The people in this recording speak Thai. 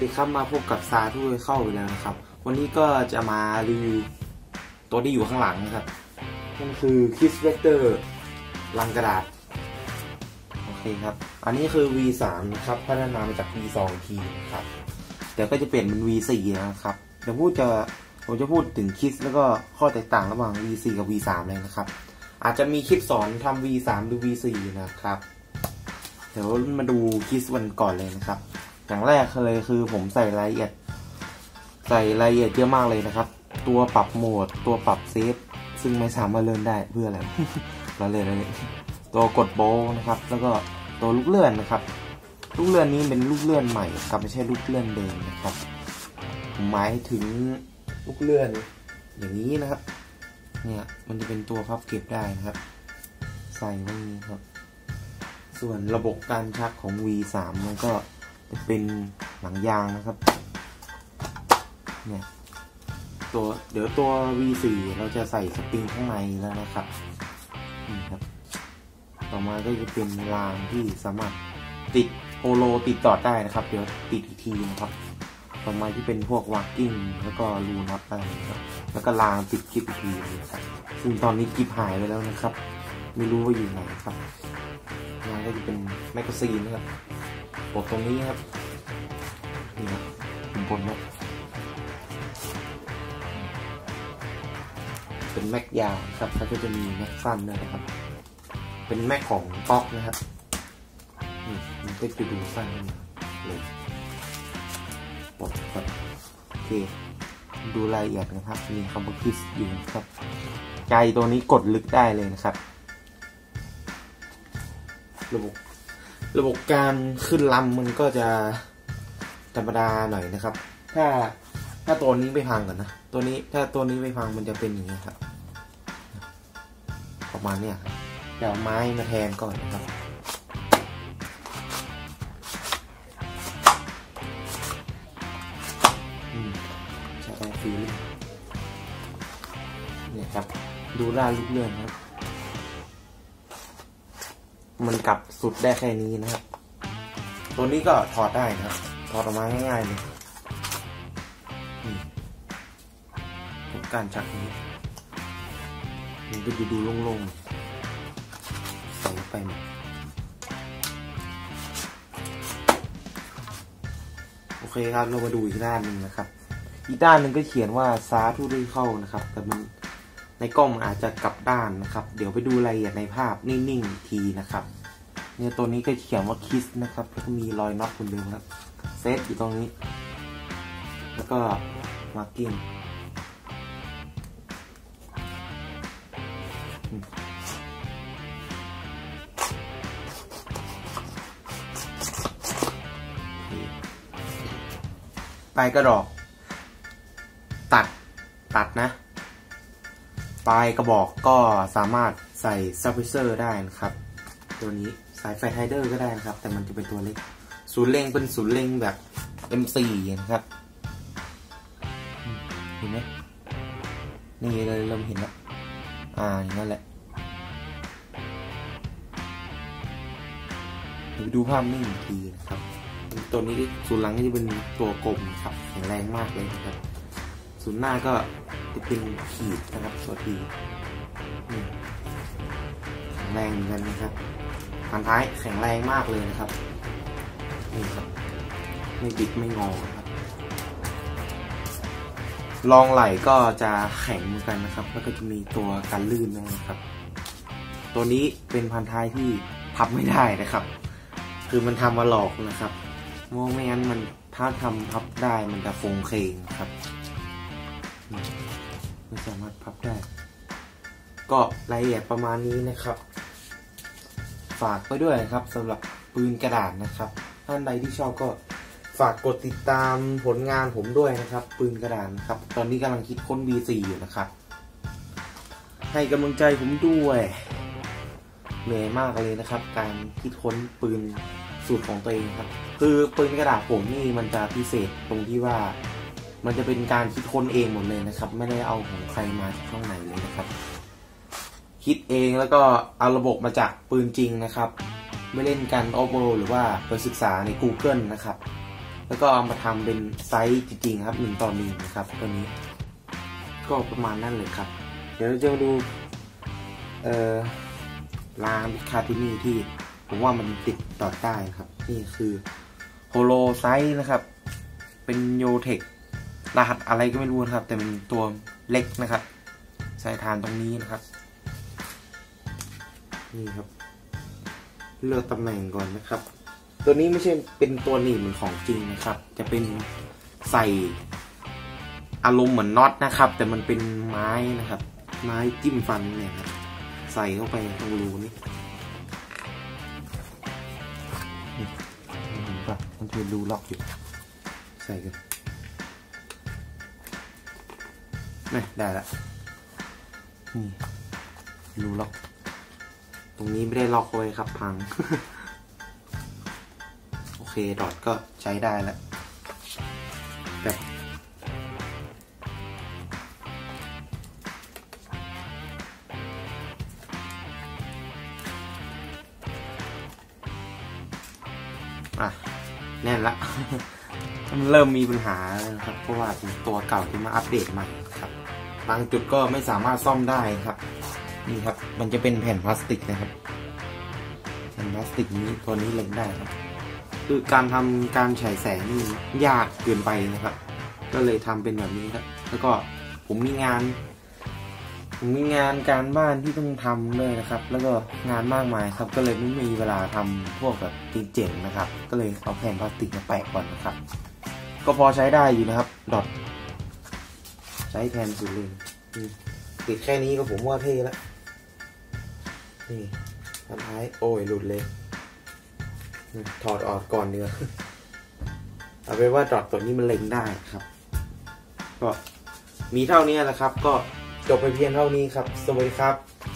ดีครับมาพบกับซาทูเข้าไปแล้วนะครับวันนี้ก็จะมารีวิวตัวที่อยู่ข้างหลังนะครับนั่นคือคิสเวกเตอร์ลังกระดาษโอเคครับอันนี้คือ V3 นะครับพัฒนามาจาก V2 ทีนะครับเดี๋ยวก็จะเปลี่ยนเป็น V4 นะครับเดี๋ยวผมจะพูดถึงคิสแล้วก็ข้อแตกต่างระหว่าง V4 กับ V3 เลยนะครับอาจจะมีคลิปสอนทำ V3 หรือ V4 นะครับเดี๋ยวมาดูคิสวันก่อนเลยนะครับอย่างแรกเลยคือผมใส่รายละเอียดเยอะมากเลยนะครับตัวปรับโหมดตัวปรับเซฟซึ่งไม่สามารถเลื่อนได้เพื่ออะไร เราเล่นตัวกดโบนะครับแล้วก็ตัวลูกเลื่อนนะครับลูกเลื่อนนี้เป็นลูกเลื่อนใหม่ครับไม่ใช่ลูกเลื่อนเดิมนะครับผมหมายถึงลูกเลื่อนอย่างนี้นะครับเนี่ยมันจะเป็นตัวพับเก็บได้นะครับใส่ไว้นี้ครับส่วนระบบการชักของ V3 มันก็จะเป็นหนังยางนะครับเนี่ยเดี๋ยวตัว V4 เราจะใส่สปริงข้างในแล้วนะครับนี่ครับต่อมาก็จะเป็นรางที่สามารถติดโฮโลติดต่อได้นะครับเดี๋ยวติดอีกทีนะครับต่อมาที่เป็นพวกวาร์กิ้งแล้วก็รูน็อตอะไรครับแล้วก็รางติดกิ๊บอีกทีนะครับซึ่งตอนนี้กิ๊บหายไปแล้วนะครับไม่รู้ว่าอยู่ไหนครับรางก็จะเป็นแมกกาซีนนะครับปลดตรงนี้ครับนี่ครับบนนะเป็นแม็กยาวครับแล้วก็จะมีแม็กสั้นด้วยนะครับเป็นแม็กของป๊อกนะครับมันก็จะดูสั้นเลยปลดครับโอเคดูรายละเอียดนะครับมีคำว่าคิสอยู่ครับใจตัวนี้กดลึกได้เลยนะครับระบบการขึ้นลำมันก็จะธรรมดาหน่อยนะครับถ้าตัวนี้ไม่พังก่อนนะถ้าตัวนี้ไม่พังมันจะเป็นอย่างนี้ครับประมาณเนี้ยเดี๋ยวไม้มาแทนก่อนนะครับใช้แอร์ฟิลเนี่ยครับดูด้านลูกเลื่อนครับมันกลับสุดได้แค่นี้นะครับตัวนี้ก็ถอดได้นะครับถอดออกมาง่ายๆเลยการชักนี้มันก็จะดูโล่งๆใส่ไปโอเคครับเรามาดูอีกด้านหนึ่งนะครับอีกด้านหนึ่งก็เขียนว่าซาทูได้เข้านะครับแต่มันในกล้องอาจจะกลับด้านนะครับเดี๋ยวไปดูรายละเอียดในภาพนิ่งๆทีนะครับเนี่ยตัวนี้ก็เขียนว่าคิสนะครับแล้วก็มีรอยน็อตคนเดิมครับเซตอยู่ตรงนี้แล้วก็มาร์กิ้งปลายกระบอกตัดนะปลายกระบอกก็สามารถใส่ซับเพรสเซอร์ได้นะครับตัวนี้สายไฟไฮเดอร์ก็ได้นะครับแต่มันจะเป็นตัวเล็กศูนย์เล็งเป็นศูนย์เล็งแบบ M4 นะครับเห็นไหมนี่เลยเริ่มเห็นแล้วอย่างนั้นแหละไปดูภาพนิ่งอีกทีนะครับตัวนี้ศูนย์หลังก็จะเป็นตัวกลมครับแข็งแรงมากเลยนะครับศูนย์หน้าก็จะเป็นขีดนะครับตัวทีแข็งแรงเหมือนกันนะครับพันท้ายแข็งแรงมากเลยนะครับนี่ครับไม่บิดไม่งอครับรองไหล่ก็จะแข็งเหมือนกันนะครับแล้วก็จะมีตัวกันลื่นนะครับตัวนี้เป็นพันท้ายที่พับไม่ได้นะครับคือมันทำมาหลอกนะครับมองไม่งั้นมันถ้าทำพับได้มันจะโครงเคงครับไม่สามารถพับได้ก็รายละเอียดประมาณนี้นะครับฝากไว้ด้วยนะครับสำหรับปืนกระดาษนะครับท่านใดที่ชอบก็ฝากกดติดตามผลงานผมด้วยนะครับปืนกระดาษนะครับตอนนี้กำลังคิดค้น V4 อยู่นะครับให้กำลังใจผมด้วยเหนื่อยมากเลยนะครับการคิดค้นปืนสูตรของตัวเองครับคือปืนกระดาษผมนี่มันจะพิเศษตรงที่ว่ามันจะเป็นการคิดค้นเองหมดเลยนะครับไม่ได้เอาของใครมาจากช่องไหนเลยนะครับคิดเองแล้วก็เอาระบบมาจากปืนจริงนะครับไม่เล่นกันออฟโรดหรือว่าไปศึกษาใน Google นะครับก็แล้วก็เอามาทำเป็นไซส์จริงๆครับ1:1นะครับตัวนี้ก็ประมาณนั้นเลยครับเดี๋ยวเราจะมาดูรางคาที่นี่ที่ผมว่ามันติดต่อได้ครับนี่คือโฮโลไซส์นะครับเป็นโยเทครหัสอะไรก็ไม่รู้นะครับแต่เป็นตัวเล็กนะครับใส่ฐานตรงนี้นะครับนี่ครับเลือกตำแหน่งก่อนนะครับตัวนี้ไม่ใช่เป็นตัวหนีบเหมือนของจริงนะครับจะเป็นใส่อารมณ์เหมือนน็อตนะครับแต่มันเป็นไม้นะครับไม้จิ้มฟันเนี่ยครับใส่เข้าไปตรงรูนี้เห็นปะมันจะรูล็อกอยู่ใส่กันนี่ได้ละนี่รูล็อกตรงนี้ไม่ได้ล็อกไว้ครับพัง โอเคดอทก็ใช้ได้แล้วแบบแน่นละ มันเริ่มมีปัญหาแล้วครับเพราะว่าตัวเก่าที่มาอัปเดตใหม่ครับบางจุดก็ไม่สามารถซ่อมได้ครับนี่ครับมันจะเป็นแผ่นพลาสติกนะครับแผ่นพลาสติกนี้ตัวนี้เล็งได้ครับคือการทำการฉายแสงนี่ยากเกินไปนะครับก็เลยทำเป็นแบบนี้ครับแล้วก็ผมมีงานการบ้านที่ต้องทำด้วยนะครับแล้วก็งานมากมายครับก็เลยไม่มีเวลาทำพวกแบบเจ๋งๆนะครับก็เลยเอาแผ่นพลาสติกมาแปะก่อนนะครับก็พอใช้ได้อยู่นะครับดอทใช้แทนสุดเลยติดแค่นี้ก็ผมว่าเท่แล้วนี่สุดท้ายโอ้ยหลุดเลยถอดออกก่อนเนื้อเอาไปว่าดอทตัวนี้มันเล็งได้ครับก็มีเท่านี้แหละครับก็จบไปเพียงเท่านี้ครับสวัสดีครับ